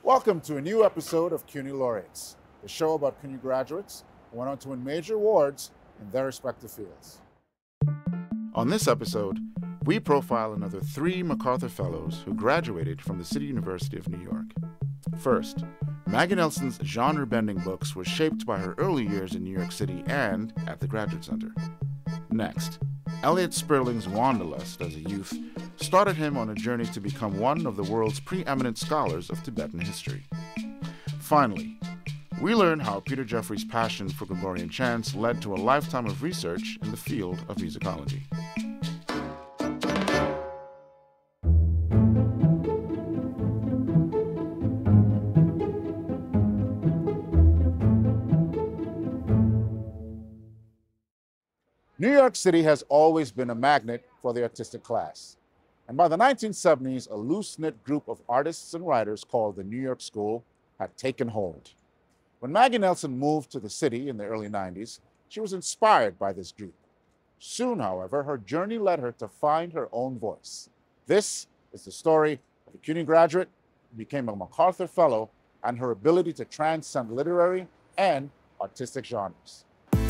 Welcome to a new episode of CUNY Laureates, the show about CUNY graduates who went on to win major awards in their respective fields. On this episode, we profile another 3 MacArthur Fellows who graduated from the City University of New York. First, Maggie Nelson's genre-bending books were shaped by her early years in New York City and at the Graduate Center. Next, Elliot Sperling's wanderlust as a youth started him on a journey to become one of the world's preeminent scholars of Tibetan history. Finally, we learn how Peter Jeffery's passion for Gregorian chants led to a lifetime of research in the field of musicology. New York City has always been a magnet for the artistic class. And by the 1970s, a loose-knit group of artists and writers called the New York School had taken hold. When Maggie Nelson moved to the city in the early 90s, she was inspired by this group. Soon, however, her journey led her to find her own voice. This is the story of a CUNY graduate who became a MacArthur Fellow and her ability to transcend literary and artistic genres.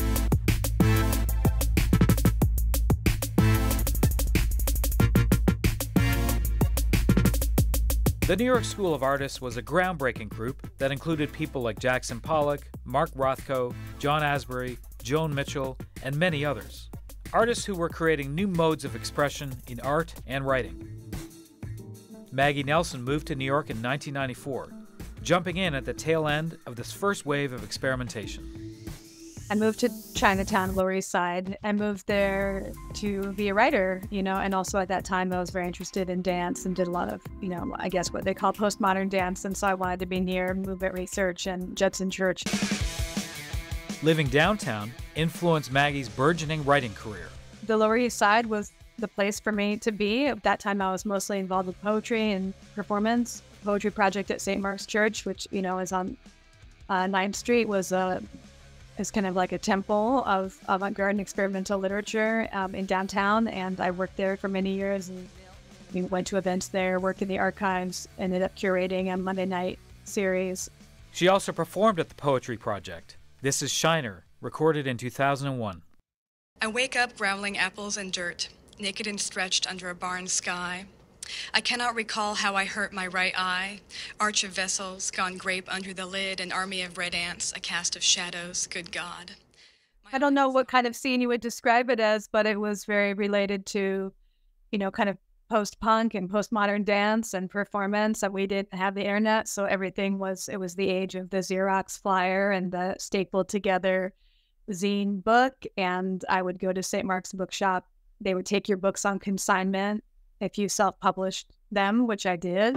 The New York School of Artists was a groundbreaking group that included people like Jackson Pollock, Mark Rothko, John Asbury, Joan Mitchell, and many others. Artists who were creating new modes of expression in art and writing. Maggie Nelson moved to New York in 1994, jumping in at the tail end of this first wave of experimentation. I moved to Chinatown, Lower East Side. I moved there to be a writer, and also at that time I was very interested in dance and did a lot of, I guess what they call postmodern dance. And so I wanted to be near movement research and Judson Church. Living downtown influenced Maggie's burgeoning writing career. The Lower East Side was the place for me to be. At that time I was mostly involved with poetry and performance. Poetry project at St. Mark's Church, which, is on 9th Street, was is kind of like a temple of avant-garde and experimental literature in downtown, and I worked there for many years, and we went to events there, worked in the archives, ended up curating a Monday night series. She also performed at the Poetry Project. This is Shiner, recorded in 2001. I wake up growling apples and dirt, naked and stretched under a barn sky. I cannot recall how I hurt my right eye. Arch of vessels, gone grape under the lid, an army of red ants, a cast of shadows, good God. I don't know what kind of scene you would describe it as, but it was very related to, kind of post-punk and postmodern dance and performance. And we didn't have the internet, so it was the age of the Xerox flyer and the stapled together zine book. And I would go to St. Mark's bookshop. They would take your books on consignment if you self-published them, which I did.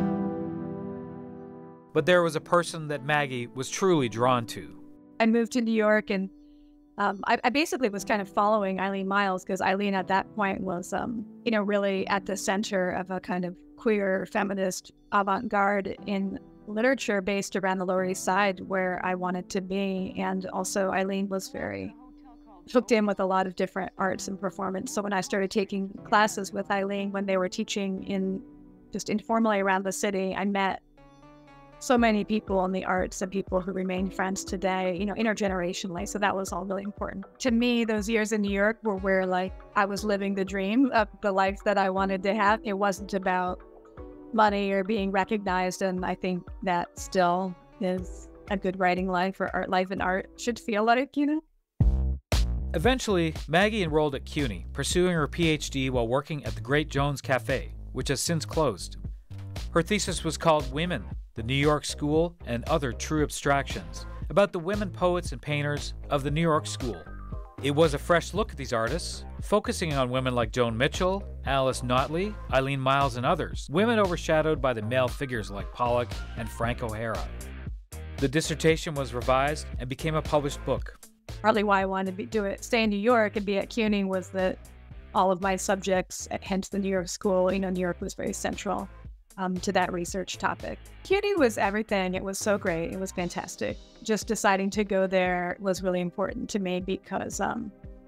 But there was a person that Maggie was truly drawn to. I moved to New York, and I basically was kind of following Eileen Myles, because Eileen at that point was, really at the center of a kind of queer feminist avant-garde in literature based around the Lower East Side, where I wanted to be. And also Eileen was very hooked in with a lot of different arts and performance. So when I started taking classes with Eileen, when they were teaching just informally around the city, I met so many people in the arts and people who remain friends today, intergenerationally. So that was all really important. To me, those years in New York were where I was living the dream of the life that I wanted to have. It wasn't about money or being recognized. And I think that still is a good writing life, or art life, and art should feel like, Eventually, Maggie enrolled at CUNY, pursuing her PhD while working at the Great Jones Cafe, which has since closed. Her thesis was called Women, the New York School and Other True Abstractions, about the women poets and painters of the New York School. It was a fresh look at these artists, focusing on women like Joan Mitchell, Alice Notley, Eileen Myles, and others, women overshadowed by the male figures like Pollock and Frank O'Hara. The dissertation was revised and became a published book. Partly why I wanted to stay in New York and be at CUNY was that all of my subjects, hence the New York School, New York was very central to that research topic. CUNY was everything. It was so great. It was fantastic. Just deciding to go there was really important to me because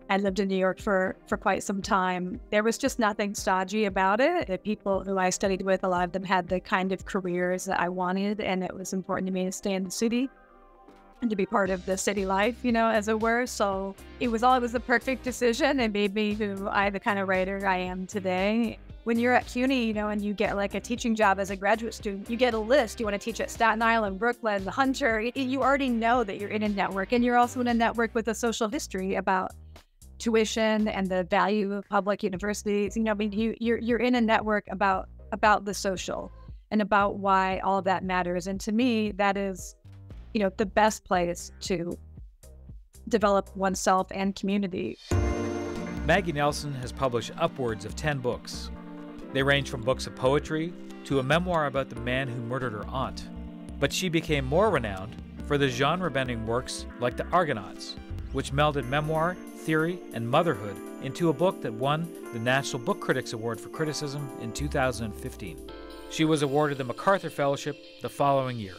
I lived in New York for quite some time. There was just nothing stodgy about it. The people who I studied with, a lot of them had the kind of careers that I wanted, and it was important to me to stay in the city and to be part of the city life, as it were. So it was the perfect decision. It made me the kind of writer I am today. When you're at CUNY, and you get like a teaching job as a graduate student, you get a list. You want to teach at Staten Island, Brooklyn, Hunter. You already know that you're in a network, and you're also in a network with a social history about tuition and the value of public universities. You're in a network about the social and about why all of that matters. And to me, that is, the best place to develop oneself and community. Maggie Nelson has published upwards of 10 books. They range from books of poetry to a memoir about the man who murdered her aunt. But she became more renowned for the genre-bending works like The Argonauts, which melded memoir, theory, and motherhood into a book that won the National Book Critics Award for Criticism in 2015. She was awarded the MacArthur Fellowship the following year.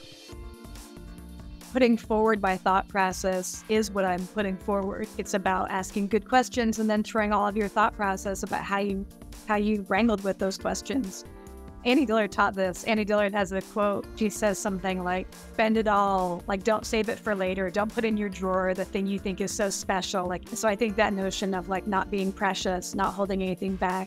Putting forward my thought process is what I'm putting forward. It's about asking good questions and then throwing all of your thought process about how you wrangled with those questions. Annie Dillard taught this. Annie Dillard has a quote. She says something like, spend it all, like don't save it for later. Don't put in your drawer the thing you think is so special. So I think that notion of not being precious, not holding anything back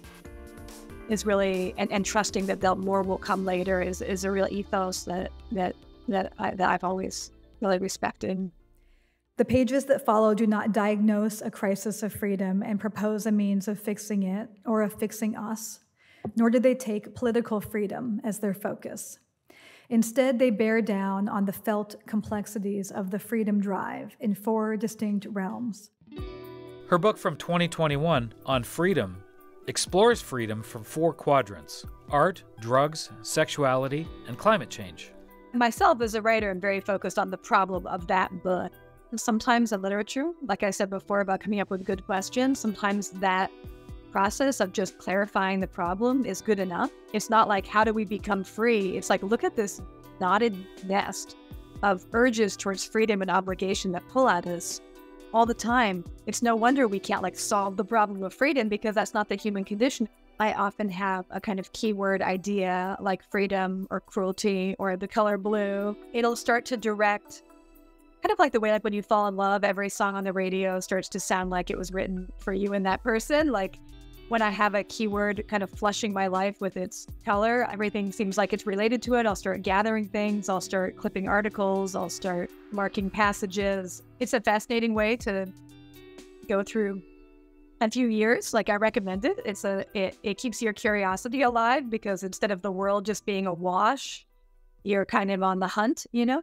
is really, and trusting that more will come later is a real ethos that I've always really respected. The pages that follow do not diagnose a crisis of freedom and propose a means of fixing it or of fixing us, nor do they take political freedom as their focus. Instead, they bear down on the felt complexities of the freedom drive in 4 distinct realms. Her book from 2021, On Freedom, explores freedom from 4 quadrants: art, drugs, sexuality, and climate change. Myself as a writer, I'm very focused on the problem of that book. Sometimes in literature, like I said before about coming up with good questions, sometimes that process of just clarifying the problem is good enough. It's not like, how do we become free? It's like, look at this knotted nest of urges towards freedom and obligation that pull at us all the time. It's no wonder we can't solve the problem of freedom, because that's not the human condition. I often have a kind of keyword idea like freedom or cruelty or the color blue. It'll start to direct, kind of like the way when you fall in love, every song on the radio starts to sound like it was written for you and that person. When I have a keyword kind of flushing my life with its color, everything seems like it's related to it. I'll start gathering things. I'll start clipping articles. I'll start marking passages. It's a fascinating way to go through a few years. I recommend it. It keeps your curiosity alive, because instead of the world just being a wash, you're kind of on the hunt,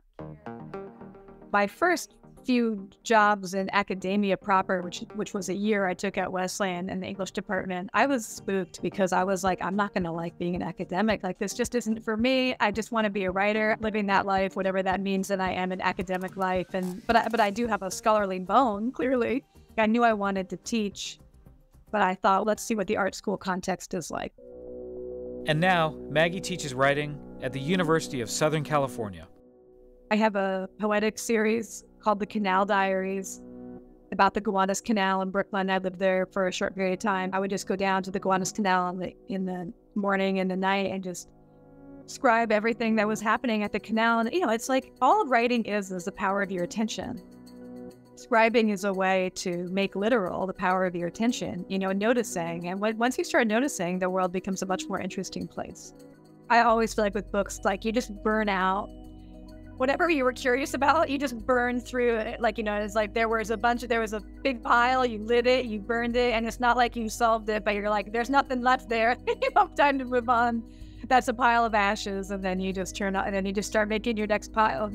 My first few jobs in academia proper, which was a year I took at Wesleyan in the English department, I was spooked, because I was like, I'm not going to like being an academic. This just isn't for me. I just want to be a writer, living that life, whatever that means that I am in academic life. But I do have a scholarly bone, clearly. I knew I wanted to teach, but I thought, let's see what the art school context is like. And now, Maggie teaches writing at the University of Southern California. I have a poetic series called The Canal Diaries about the Gowanus Canal in Brooklyn. I lived there for a short period of time. I would just go down to the Gowanus Canal in the morning and the night and just scribe everything that was happening at the canal. And, it's like all of writing is the power of your attention. Scribing is a way to make literal the power of your attention, noticing. And once you start noticing, the world becomes a much more interesting place. I always feel like with books, you just burn out whatever you were curious about, you just burn through it. It's like there was a big pile, you lit it, you burned it, and it's not like you solved it, but you're like, there's nothing left there. Time to move on. That's a pile of ashes, and then you just turn out, and then you just start making your next pile.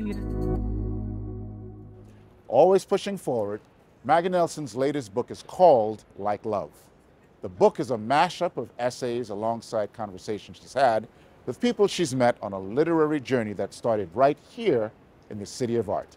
Always pushing forward, Maggie Nelson's latest book is called Like Love. The book is a mashup of essays alongside conversations she's had with people she's met on a literary journey that started right here in the City of Art.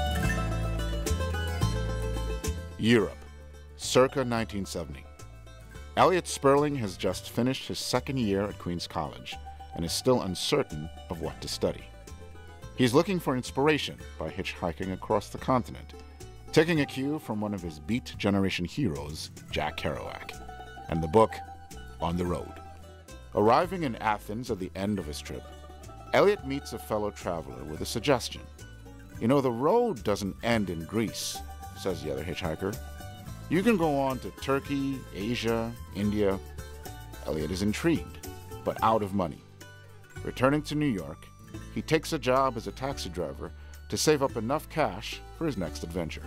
Europe, circa 1970. Elliot Sperling has just finished his second year at Queen's College and is still uncertain of what to study. He's looking for inspiration by hitchhiking across the continent, taking a cue from one of his Beat Generation heroes, Jack Kerouac, and the book, On the Road. Arriving in Athens at the end of his trip, Elliot meets a fellow traveler with a suggestion. "You know, the road doesn't end in Greece," says the other hitchhiker. "You can go on to Turkey, Asia, India." Elliot is intrigued, but out of money. Returning to New York, he takes a job as a taxi driver to save up enough cash for his next adventure.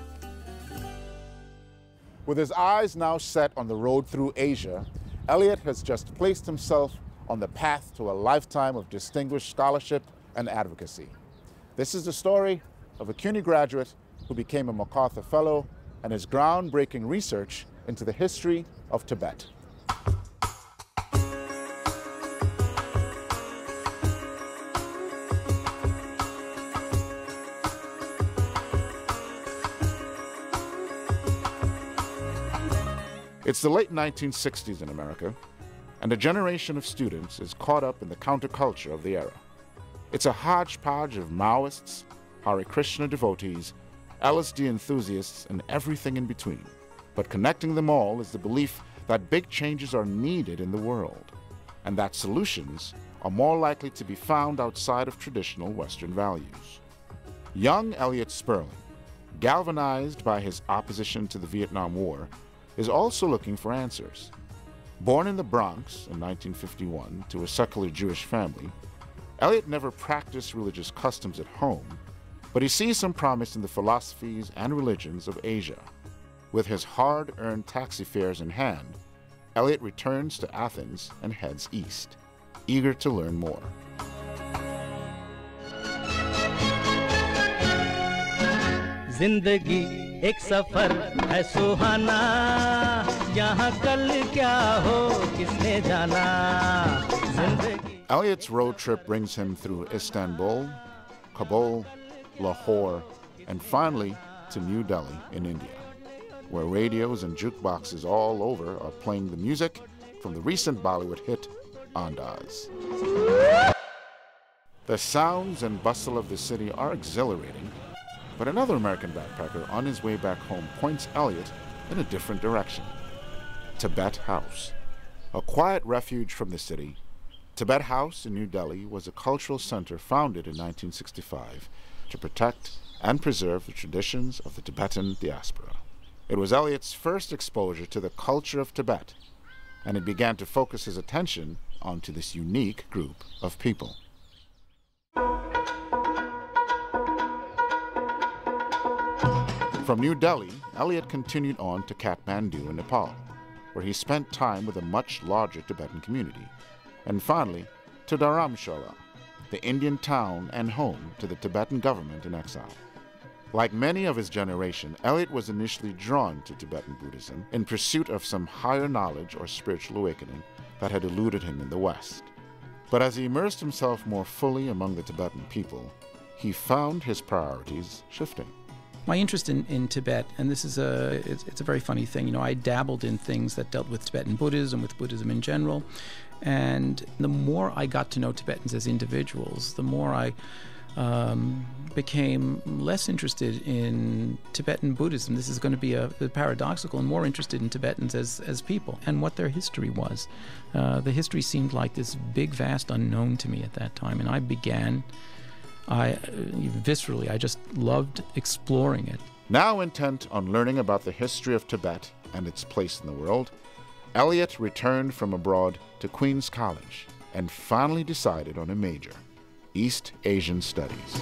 With his eyes now set on the road through Asia, Elliot has just placed himself on the path to a lifetime of distinguished scholarship and advocacy. This is the story of a CUNY graduate who became a MacArthur Fellow and his groundbreaking research into the history of Tibet. It's the late 1960s in America, and a generation of students is caught up in the counterculture of the era. It's a hodgepodge of Maoists, Hare Krishna devotees, LSD enthusiasts, and everything in between. But connecting them all is the belief that big changes are needed in the world, and that solutions are more likely to be found outside of traditional Western values. Young Elliot Sperling, galvanized by his opposition to the Vietnam War, is also looking for answers. Born in the Bronx in 1951 to a secular Jewish family, Elliot never practiced religious customs at home, but he sees some promise in the philosophies and religions of Asia. With his hard-earned taxi fares in hand, Elliot returns to Athens and heads east, eager to learn more. जिंदगी एक सफर है सुहाना यहाँ कल क्या हो किसने जाना जिंदगी. Elliot's road trip brings him through Istanbul, Kabul, Lahore, and finally to New Delhi in India, where radios and jukeboxes all over are playing the music from the recent Bollywood hit Andaz. The sounds and bustle of the city are exhilarating, but another American backpacker on his way back home points Elliot in a different direction. Tibet House. A quiet refuge from the city, Tibet House in New Delhi was a cultural center founded in 1965 to protect and preserve the traditions of the Tibetan diaspora. It was Elliot's first exposure to the culture of Tibet, and it began to focus his attention onto this unique group of people. From New Delhi, Elliot continued on to Kathmandu in Nepal, where he spent time with a much larger Tibetan community, and finally to Dharamshala, the Indian town and home to the Tibetan government in exile. Like many of his generation, Elliot was initially drawn to Tibetan Buddhism in pursuit of some higher knowledge or spiritual awakening that had eluded him in the West. But as he immersed himself more fully among the Tibetan people, he found his priorities shifting. My interest in Tibet, and this is it's a very funny thing, you know, I dabbled in things that dealt with Tibetan Buddhism, with Buddhism in general, and the more I got to know Tibetans as individuals, the more I became less interested in Tibetan Buddhism. This is going to be a paradoxical, and more interested in Tibetans as people and what their history was. The history seemed like this big, vast unknown to me at that time, and I just loved exploring it. Now intent on learning about the history of Tibet and its place in the world, Elliot returned from abroad to Queen's College and finally decided on a major, East Asian Studies.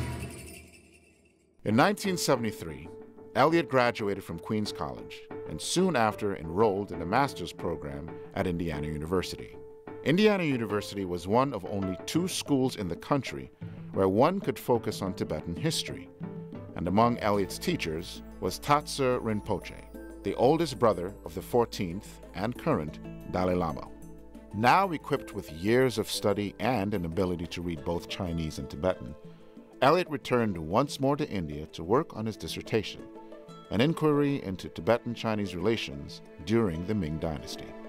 In 1973, Elliot graduated from Queen's College and soon after enrolled in a master's program at Indiana University. Indiana University was one of only 2 schools in the country where one could focus on Tibetan history, and among Elliot's teachers was Tatse Rinpoche, the oldest brother of the 14th and current Dalai Lama. Now equipped with years of study and an ability to read both Chinese and Tibetan, Elliot returned once more to India to work on his dissertation, an inquiry into Tibetan-Chinese relations during the Ming Dynasty.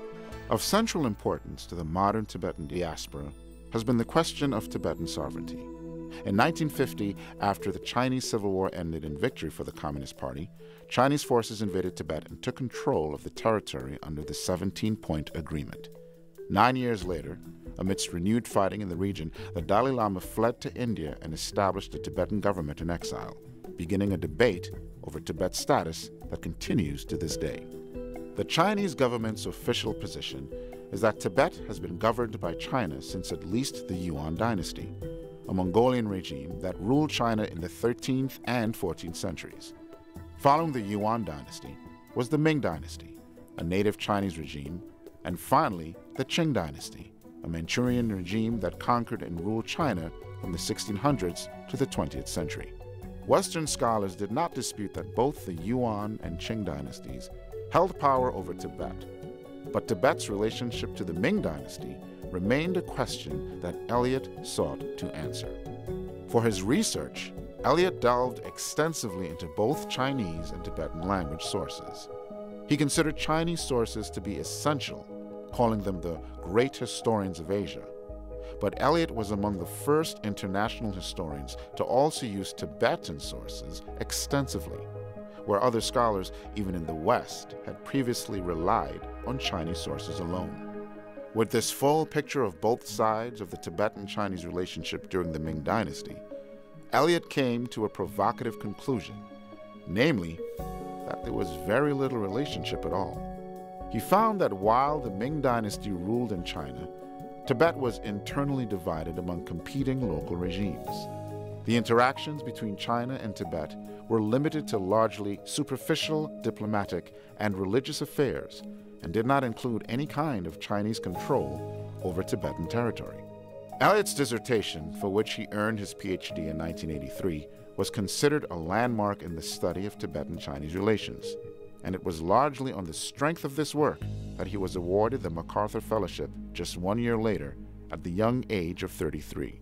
Of central importance to the modern Tibetan diaspora has been the question of Tibetan sovereignty. In 1950, after the Chinese Civil War ended in victory for the Communist Party, Chinese forces invaded Tibet and took control of the territory under the 17-point agreement. 9 years later, amidst renewed fighting in the region, the Dalai Lama fled to India and established a Tibetan government in exile, beginning a debate over Tibet's status that continues to this day. The Chinese government's official position is that Tibet has been governed by China since at least the Yuan dynasty, a Mongolian regime that ruled China in the 13th and 14th centuries. Following the Yuan dynasty was the Ming dynasty, a native Chinese regime, and finally the Qing dynasty, a Manchurian regime that conquered and ruled China from the 1600s to the 20th century. Western scholars did not dispute that both the Yuan and Qing dynasties held power over Tibet, but Tibet's relationship to the Ming dynasty remained a question that Elliot sought to answer. For his research, Elliot delved extensively into both Chinese and Tibetan language sources. He considered Chinese sources to be essential, calling them the great historians of Asia. But Elliot was among the first international historians to also use Tibetan sources extensively, where other scholars, even in the West, had previously relied on Chinese sources alone. With this full picture of both sides of the Tibetan-Chinese relationship during the Ming dynasty, Elliot came to a provocative conclusion, namely, that there was very little relationship at all. He found that while the Ming dynasty ruled in China, Tibet was internally divided among competing local regimes. The interactions between China and Tibet were limited to largely superficial diplomatic and religious affairs and did not include any kind of Chinese control over Tibetan territory. Elliot's dissertation, for which he earned his PhD in 1983, was considered a landmark in the study of Tibetan-Chinese relations, and it was largely on the strength of this work that he was awarded the MacArthur Fellowship just 1 year later at the young age of 33.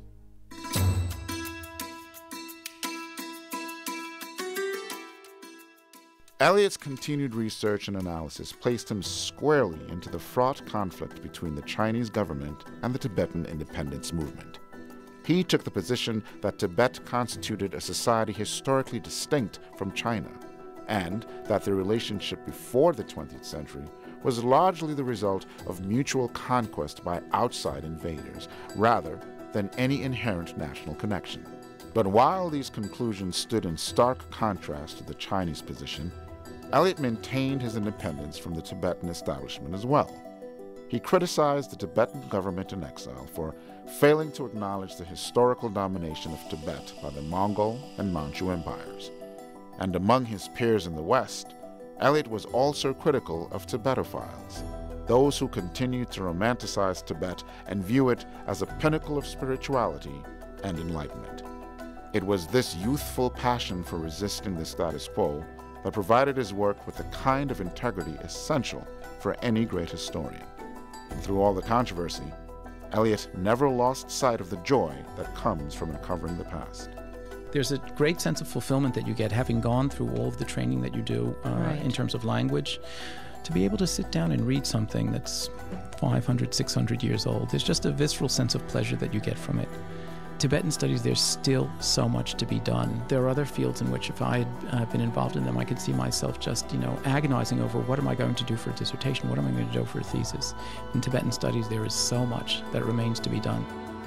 Elliot's continued research and analysis placed him squarely into the fraught conflict between the Chinese government and the Tibetan independence movement. He took the position that Tibet constituted a society historically distinct from China, and that the relationship before the 20th century was largely the result of mutual conquest by outside invaders, rather than any inherent national connection. But while these conclusions stood in stark contrast to the Chinese position, Elliot maintained his independence from the Tibetan establishment as well. He criticized the Tibetan government in exile for failing to acknowledge the historical domination of Tibet by the Mongol and Manchu empires. And among his peers in the West, Elliot was also critical of Tibetophiles, those who continued to romanticize Tibet and view it as a pinnacle of spirituality and enlightenment. It was this youthful passion for resisting the status quo that provided his work with the kind of integrity essential for any great historian. And through all the controversy, Elliot never lost sight of the joy that comes from uncovering the past. There's a great sense of fulfillment that you get having gone through all of the training that you do in terms of language. To be able to sit down and read something that's 500, 600 years old, there's just a visceral sense of pleasure that you get from it. Tibetan studies, there's still so much to be done. There are other fields in which if I had been involved in them, I could see myself just, agonizing over what am I going to do for a dissertation, what am I going to do for a thesis. In Tibetan studies, there is so much that remains to be done.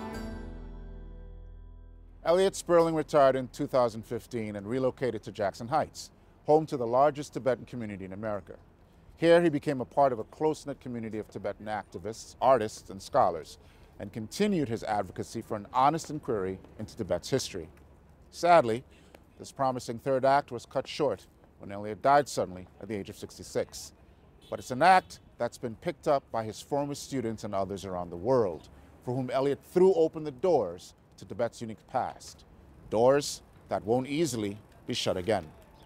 Elliot Sperling retired in 2015 and relocated to Jackson Heights, home to the largest Tibetan community in America. Here, he became a part of a close-knit community of Tibetan activists, artists, and scholars, and continued his advocacy for an honest inquiry into Tibet's history. Sadly, this promising third act was cut short when Elliot died suddenly at the age of 66. But it's an act that's been picked up by his former students and others around the world, for whom Elliot threw open the doors to Tibet's unique past, doors that won't easily be shut again.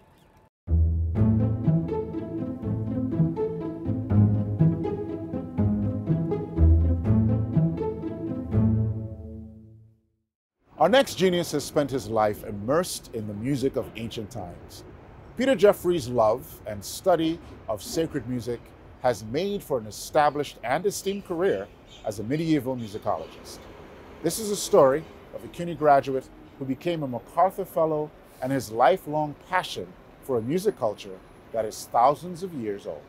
Our next genius has spent his life immersed in the music of ancient times. Peter Jeffery's love and study of sacred music has made for an established and esteemed career as a medieval musicologist. This is a story of a CUNY graduate who became a MacArthur Fellow and his lifelong passion for a music culture that is thousands of years old.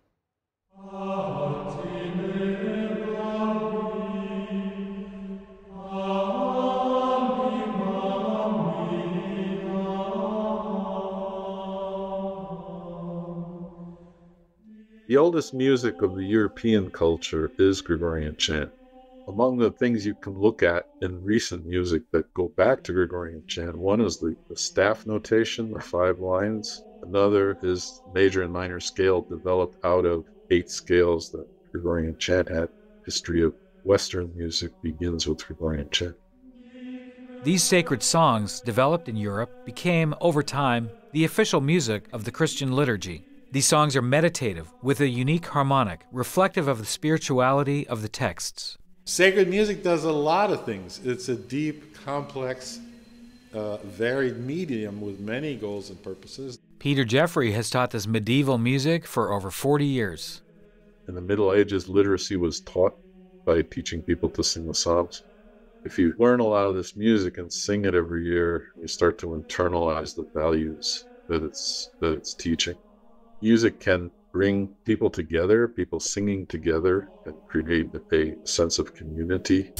The oldest music of the European culture is Gregorian chant. Among the things you can look at in recent music that go back to Gregorian chant, one is the staff notation, the 5 lines. Another is major and minor scale developed out of 8 scales that Gregorian chant had. History of Western music begins with Gregorian chant. These sacred songs, developed in Europe, became, over time, the official music of the Christian liturgy. These songs are meditative, with a unique harmonic, reflective of the spirituality of the texts. Sacred music does a lot of things. It's a deep, complex, varied medium with many goals and purposes. Peter Jeffery has taught this medieval music for over 40 years. In the Middle Ages, literacy was taught by teaching people to sing the Psalms. If you learn a lot of this music and sing it every year, you start to internalize the values that it's teaching. Music can bring people together, people singing together, and create a sense of community.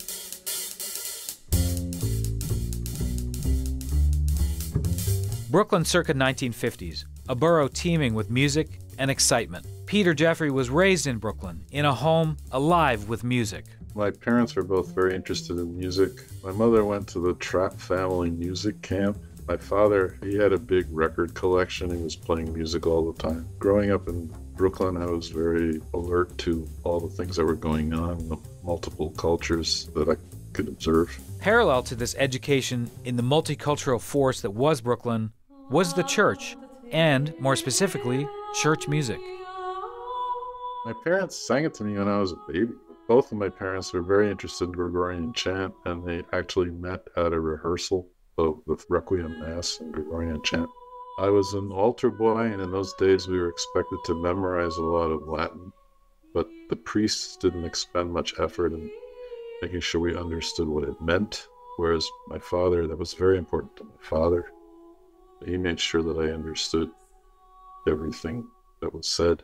Brooklyn circa 1950s, a borough teeming with music and excitement. Peter Jeffery was raised in Brooklyn, in a home alive with music. My parents were both very interested in music. My mother went to the Trapp family music camp. My father, he had a big record collection. He was playing music all the time. Growing up in Brooklyn, I was very alert to all the things that were going on, the multiple cultures that I could observe. Parallel to this education in the multicultural force that was Brooklyn was the church, and, more specifically, church music. My parents sang it to me when I was a baby. Both of my parents were very interested in Gregorian chant, and they actually met at a rehearsal of the Requiem Mass and Gregorian chant. I was an altar boy, and in those days we were expected to memorize a lot of Latin, but the priests didn't expend much effort in making sure we understood what it meant, whereas my father, that was very important to my father. He made sure that I understood everything that was said.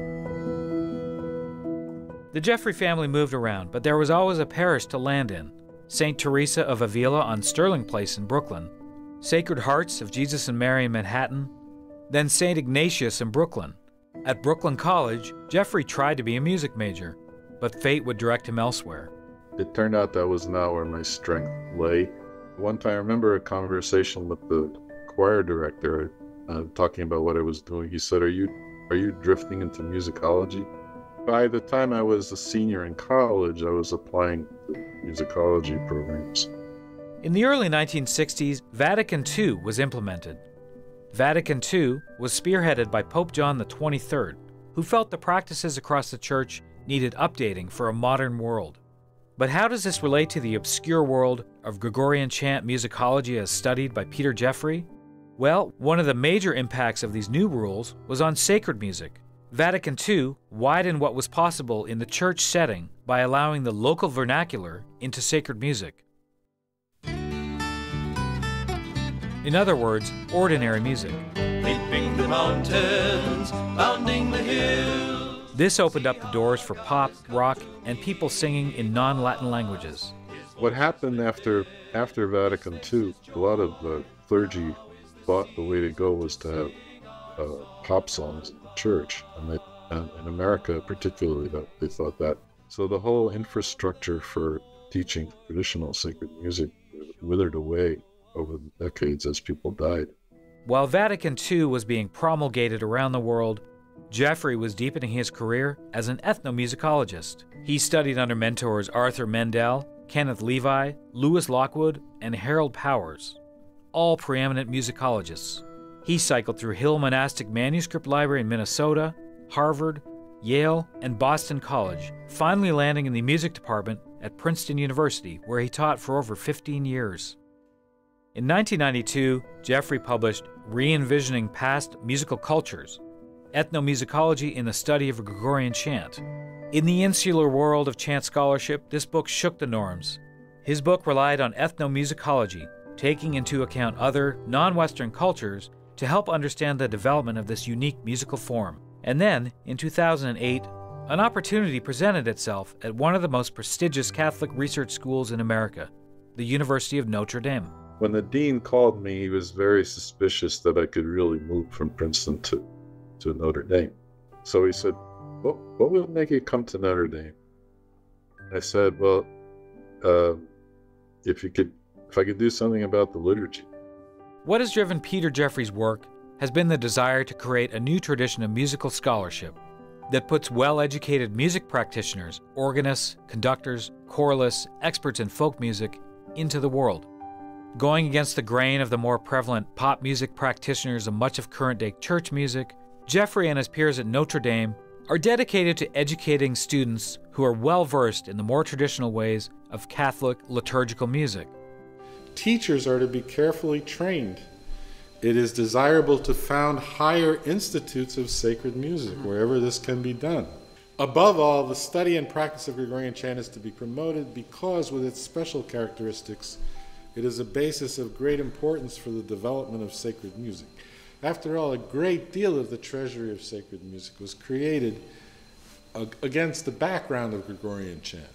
The Jeffery family moved around, but there was always a parish to land in. St. Teresa of Avila on Sterling Place in Brooklyn, Sacred Hearts of Jesus and Mary in Manhattan, then St. Ignatius in Brooklyn. At Brooklyn College, Jeffery tried to be a music major, but fate would direct him elsewhere. It turned out that was not where my strength lay. One time I remember a conversation with the choir director talking about what I was doing. He said, are you drifting into musicology? By the time I was a senior in college, I was applying to musicology programs. In the early 1960s, Vatican II was implemented. Vatican II was spearheaded by Pope John XXIII, who felt the practices across the church needed updating for a modern world. But how does this relate to the obscure world of Gregorian chant musicology as studied by Peter Jeffery? Well, one of the major impacts of these new rules was on sacred music. Vatican II widened what was possible in the church setting by allowing the local vernacular into sacred music. In other words, ordinary music. Leaping the mountains, bounding the hills. This opened up the doors for pop, rock, and people singing in non-Latin languages. What happened after Vatican II, a lot of the clergy thought the way to go was to have pop songs in the church, and in America particularly, they thought that. So the whole infrastructure for teaching traditional sacred music withered away over the decades as people died. While Vatican II was being promulgated around the world, Jeffery was deepening his career as an ethnomusicologist. He studied under mentors Arthur Mendel, Kenneth Levi, Lewis Lockwood, and Harold Powers, all preeminent musicologists. He cycled through Hill Monastic Manuscript Library in Minnesota, Harvard, Yale, and Boston College, finally landing in the music department at Princeton University, where he taught for over 15 years. In 1992, Jeffery published Re-Envisioning Past Musical Cultures, Ethnomusicology in the Study of Gregorian Chant. In the insular world of chant scholarship, this book shook the norms. His book relied on ethnomusicology, taking into account other, non-Western cultures to help understand the development of this unique musical form. And then, in 2008, an opportunity presented itself at one of the most prestigious Catholic research schools in America, the University of Notre Dame. When the dean called me, he was very suspicious that I could really move from Princeton to Notre Dame. So he said, what will make you come to Notre Dame? I said, well, if I could do something about the liturgy. What has driven Peter Jeffery's work has been the desire to create a new tradition of musical scholarship that puts well-educated music practitioners, organists, conductors, choralists, experts in folk music into the world. Going against the grain of the more prevalent pop music practitioners of much of current-day church music, Jeffery and his peers at Notre Dame are dedicated to educating students who are well-versed in the more traditional ways of Catholic liturgical music. Teachers are to be carefully trained. It is desirable to found higher institutes of sacred music wherever this can be done. Above all, the study and practice of Gregorian chant is to be promoted because, with its special characteristics, it is a basis of great importance for the development of sacred music. After all, a great deal of the treasury of sacred music was created against the background of Gregorian chant.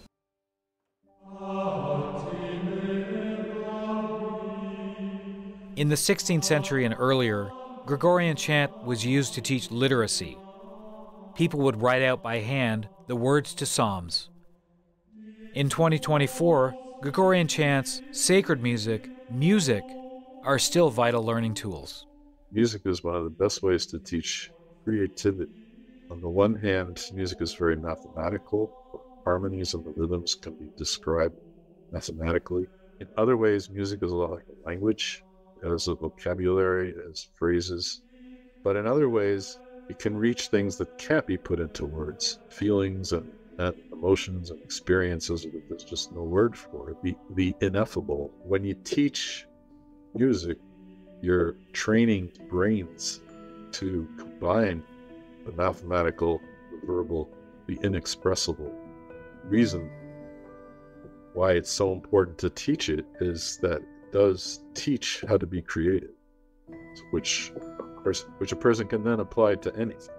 In the 16th century and earlier, Gregorian chant was used to teach literacy. People would write out by hand the words to psalms. In 2024, Gregorian chants, sacred music are still vital learning tools. Music is one of the best ways to teach creativity. On the one hand, music is very mathematical. Harmonies and the rhythms can be described mathematically. In other ways, music is a lot like a language. It has a vocabulary, it has phrases. But in other ways, it can reach things that can't be put into words. Feelings and emotions and experiences that there's just no word for it. The ineffable. When you teach music, you're training brains to combine the mathematical, the verbal, the inexpressible. Reason why it's so important to teach it is that it does teach how to be creative, which a person can then apply to anything.